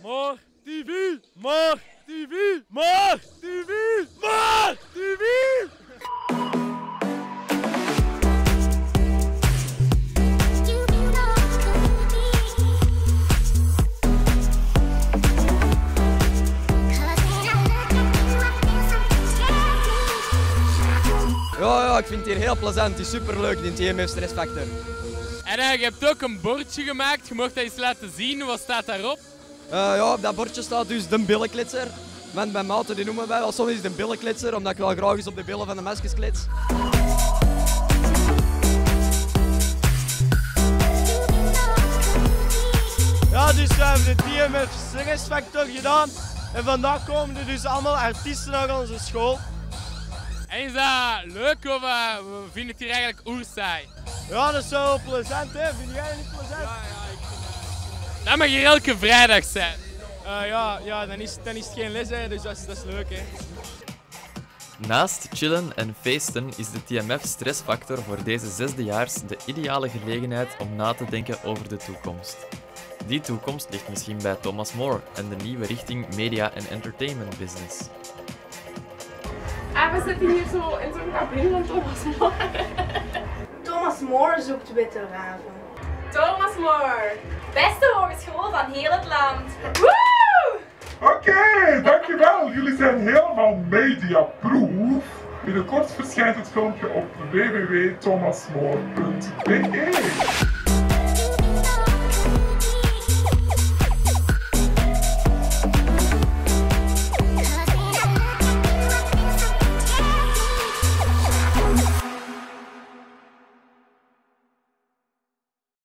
Maar TV, maar TV, maar TV, maar TV. Ja, ik vind het hier heel plezant. Het is superleuk, die TMF Stress Factor. En je hebt ook een bordje gemaakt. Je mocht dat eens laten zien. Wat staat daarop? Ja, op dat bordje staat dus de billenklitser. Want mijn maten die noemen wij wel soms eens de billenklitser, omdat ik wel graag eens op de billen van de meisjes klits. Ja, dus we hebben de TMF Stress Factor gedaan. En vandaag komen er dus allemaal artiesten naar onze school. En is dat leuk of vinden het hier eigenlijk oersaai? Ja, dat is wel plezant, hè? Vind jij het niet plezant? Ja, ik vind dat. Dat mag hier elke vrijdag zijn. Ja, dan is het geen les, hè, dus dat is leuk, hè. Naast chillen en feesten is de TMF Stressfactor voor deze zesdejaars de ideale gelegenheid om na te denken over de toekomst. Die toekomst ligt misschien bij Thomas More en de nieuwe richting media en entertainment business. We zitten hier zo in zo'n cabine van Thomas More. Thomas More zoekt veteranen. Thomas More, beste hogeschool van heel het land. Oké, dankjewel. Jullie zijn helemaal mediaproof. Binnenkort verschijnt het filmpje op www.thomasmore.be.